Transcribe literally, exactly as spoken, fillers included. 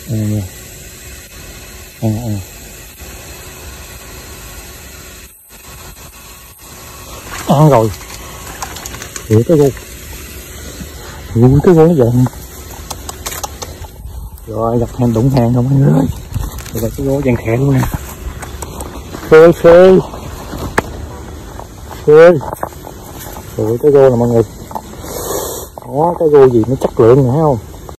À, à, à. À rồi. Ủa cái gô. Ủa cái gô nó vàng. Rồi gặp hàng đụng hàng không mọi người ơi. Đây là cái gô vàng khè luôn nè. Phê phê. Phê. Ủa cái gô nè mọi người. Đó cái gô gì nó chất lượng nè thấy không?